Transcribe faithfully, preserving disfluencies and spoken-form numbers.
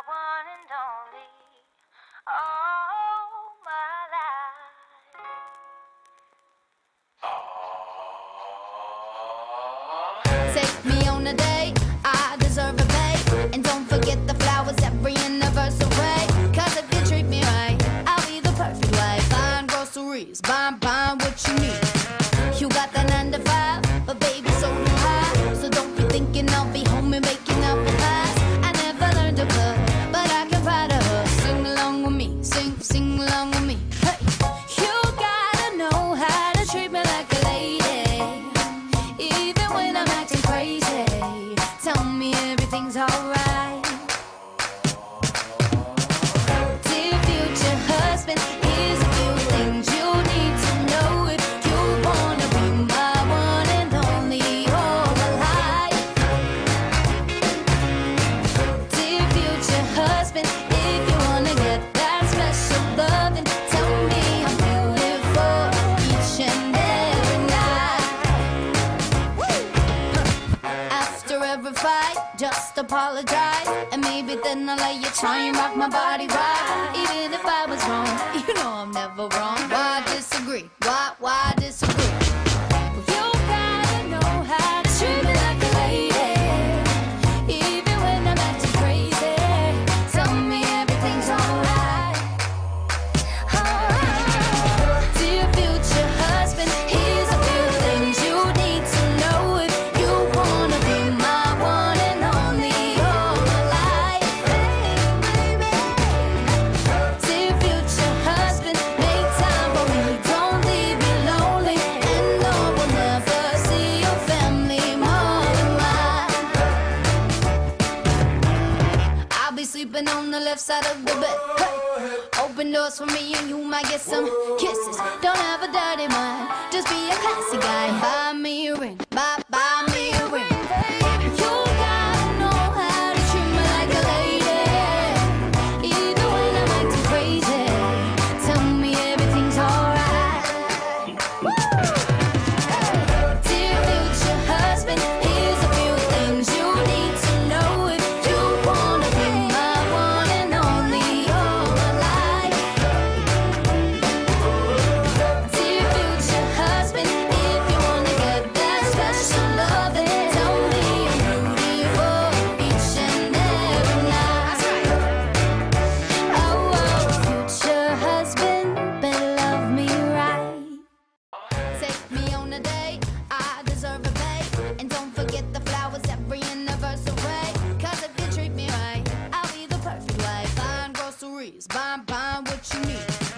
one and only. All my life. Take me on a date, I deserve a pay. And don't forget the flowers every anniversary. Cause if you treat me right, I'll be the perfect wife. Buying groceries, buying, buying what you need. You got the nine to five, but baby, so do I. So don't be thinking I'll be home and making up a pies. I never learned to cook, but I can ride a hook. Sing along with me, sing, sing along with me. Hey, you gotta know how to treat me like a lady. Even when I'm acting crazy, tell me everything's alright. Dear future husband, here's a few things you need to know if you wanna be my one and only all my life. Dear future husband, if you wanna get that special love, then tell me I'm beautiful each and every night. After every fight, just apologize, and maybe then I'll let you try and rock my body right. Even if I was wrong, you know I'm never wrong. Why disagree? Why, why disagree? You gotta know how to treat me like a lady. Even when I'm acting crazy, tell me everything's alright. Dear future husband, here's a few things you need to know if you wanna be my one and only all my life. Dear future husband, make time for me, don't leave me lonely. And no, we'll never see your family more than mine. I'll be sleeping on the left side of the bed. Hey, open doors for me and you might get some kisses. Don't have a dirty mind, just be a classy guy. Buy me a ring, buy, buy me a ring. You gotta know how to treat me like a lady. Even when I'm acting crazy, tell me everything's alright. Dear future husband, here's a few things you need to know if you wanna be my one and only all my life. Dear future husband, if you wanna get that special love, then tell me I'm beautiful each and every night. Oh, oh, future husband, better love me right. Take me on a date, I deserve a pay. And don't forget the flowers every anniversary. Cause if you treat me right, I'll be the perfect wife. Buying groceries, buying, buying what you need.